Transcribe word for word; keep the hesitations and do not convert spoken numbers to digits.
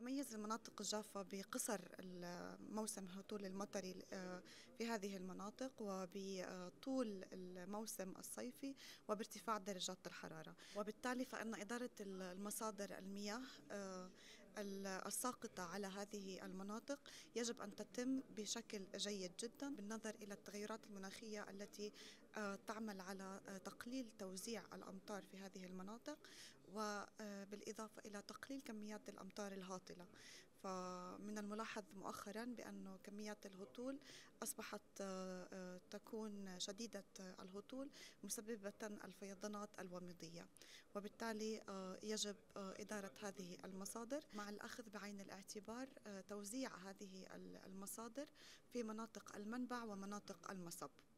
تتميز المناطق الجافة بقصر موسم الهطول المطري في هذه المناطق وبطول الموسم الصيفي وبارتفاع درجات الحرارة، وبالتالي فإن إدارة المصادر المياه الساقطة على هذه المناطق يجب أن تتم بشكل جيد جدا بالنظر إلى التغيرات المناخية التي تعمل على تقليل توزيع الأمطار في هذه المناطق، وبالإضافة إلى تقليل كميات الأمطار الهاطلة. فمن الملاحظ مؤخرا بأن كميات الهطول أصبحت تكون شديدة الهطول مسببة الفيضانات الوميضية، وبالتالي يجب إدارة هذه المصادر مع الأخذ بعين الاعتبار توزيع هذه المصادر في مناطق المنبع ومناطق المصب.